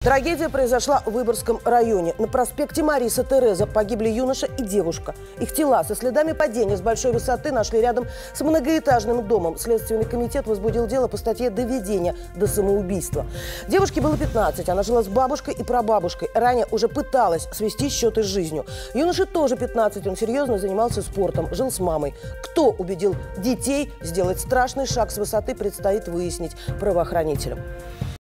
Трагедия произошла в Выборгском районе. На проспекте Мариса Тереза погибли юноша и девушка. Их тела со следами падения с большой высоты нашли рядом с многоэтажным домом. Следственный комитет возбудил дело по статье «Доведение до самоубийства». Девушке было 15. Она жила с бабушкой и прабабушкой. Ранее уже пыталась свести счеты с жизнью. Юноше тоже 15. Он серьезно занимался спортом, жил с мамой. Кто убедил детей сделать страшный шаг с высоты, предстоит выяснить правоохранителям.